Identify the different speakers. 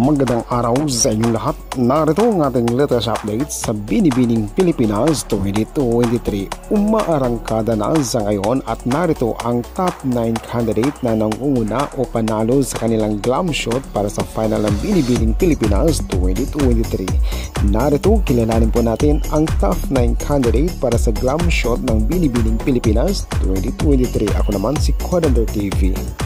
Speaker 1: Magandang araw sa inyong lahat. Narito ang ating latest update sa Binibining Pilipinas 2023. Umaarangkada na sa ngayon at narito ang top 9 candidate na nangunguna o panalo sa kanilang glam shoot para sa final ng Binibining Pilipinas 2023. Narito kilalanin po natin ang top 9 candidate para sa glam shoot ng Binibining Pilipinas 2023. Ako naman si Codander TV.